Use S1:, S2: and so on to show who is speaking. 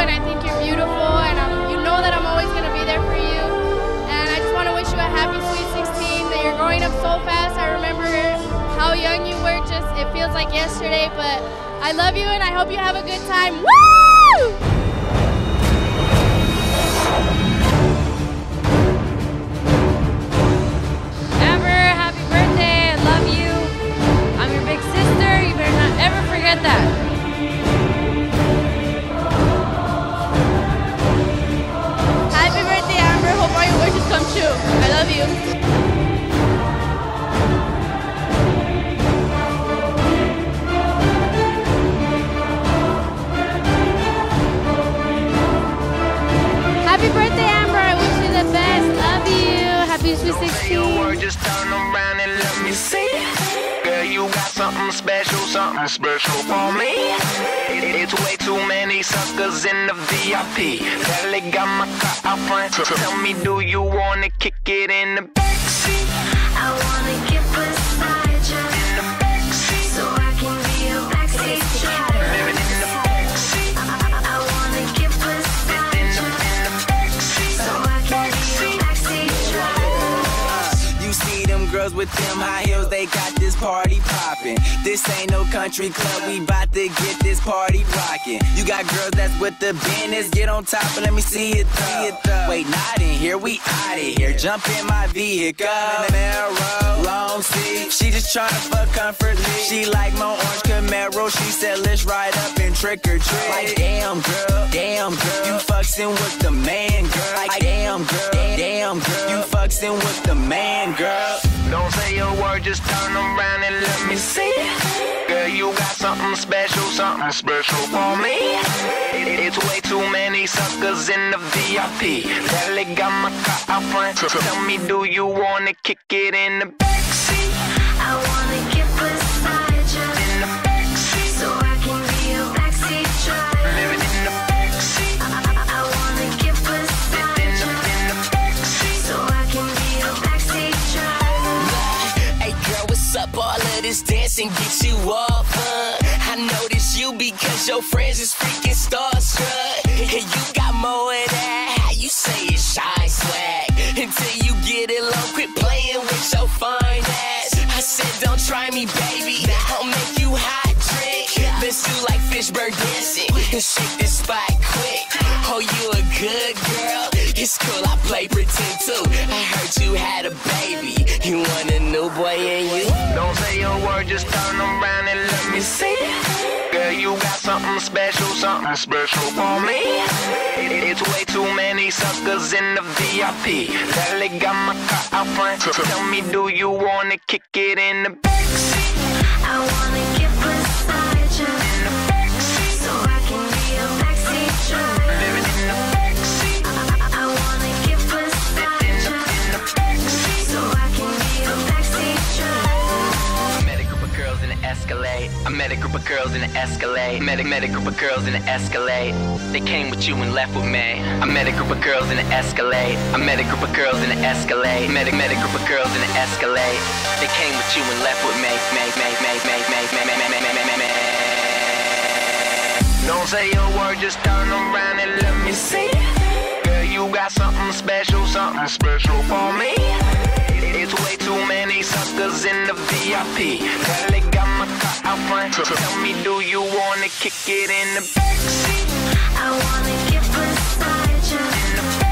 S1: and I think you're beautiful, and you know that I'm always going to be there for you. And I just want to wish you a happy Sweet 16, that you're growing up so fast. I remember how young you were, just it feels like yesterday, but I love you and I hope you have a good time. Woo!
S2: Amber, happy birthday. I love you. I'm your big sister. You better not ever forget that.
S1: Happy birthday, Amber. Hope all your wishes come true. I love you. Happy birthday, Amber. I wish you the best. Love you. Happy Sweet 16.
S3: Just turn around and let me see. Girl, you got something special for me. It's way too many suckers in the VIP. Barely got my car out front. Tell me, do you wanna kick it in the backseat?
S4: I wanna get beside you
S3: In the backseat.
S4: so I can be your backseat driver.
S3: Living in the backseat.
S4: I wanna get beside
S3: In
S4: you
S3: the backseat.
S4: so I can be your backseat driver.
S5: You see them girls with them high heels, they got this party poppin'. This ain't no country club, we bout to get this party rockin'. You got girls that's with the business, get on top and let me see it though. Wait, not in here, we outta here. Jump in my vehicle, Camaro, long seat. She just tryna fuck comfortably. She like my orange Camaro, she said let's ride up and trick or treat. Like damn girl, you fucking with the man, girl. Like damn girl, you fucking with the man, girl.
S3: Don't say a word, just turn around and let me see. Girl, you got something special for me. It's way too many suckers in the VIP. Barely got my car out front. Tell me, do you wanna kick it in the backseat?
S4: I wanna get beside you
S3: In the backseat.
S4: so I can be your backseat driver.
S3: Living in the backseat.
S4: I wanna get beside
S3: In
S4: you
S3: the backseat.
S4: so I can be your backseat driver.
S6: Hey girl, what's up? All of this dancing get you all fun. I notice you because your friends is freaking starstruck. And you got more of that, how you say it, shy swag. Until you get it low, quit playing with your fine ass. I said don't try me, baby, I'll make you hot drink. Let's do like Fishburne dancing and shake this spot quick. Oh, you a good girl, it's cool, I play pretend too. I heard you had a baby, you want a new boy in you?
S3: Don't say a word, just turn around and let me see. Girl, you got something special for me. It's way too many suckers in the VIP. Barely got my car out front. Tell me, do you wanna kick it in the backseat?
S4: I wanna get beside you
S3: In the backseat.
S4: so I can be your backseat driver.
S3: Living in the backseat.
S4: I wanna get beside
S3: In
S4: you
S3: the backseat.
S4: so I can be your backseat driver.
S6: I met a group of girls in the Escalade. I met a group of girls in the Escalade. Met a group of girls in the Escalade. They came with you and left with me. I met a group of girls in the Escalade. I met a group of girls in the Escalade. Met a group of girls in the Escalade. They came with you and left with me.
S3: Don't say a word, just turn around and let me see. Girl, you got something special for me. It's way too many suckers in the VIP. Barely got my car out front. Tell me, do you wanna kick it in the backseat?
S4: I wanna get beside you
S3: In the